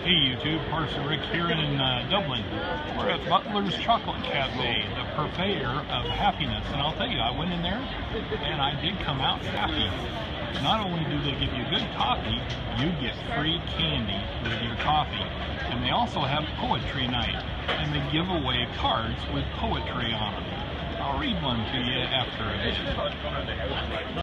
Hey YouTube, Parson Rick here in Dublin. We're at Butler's Chocolate Cafe, the purveyor of happiness. And I'll tell you, I went in there and I did come out happy. Not only do they give you good coffee, you get free candy with your coffee. And they also have poetry night. And they give away cards with poetry on them. I'll read one to you after this.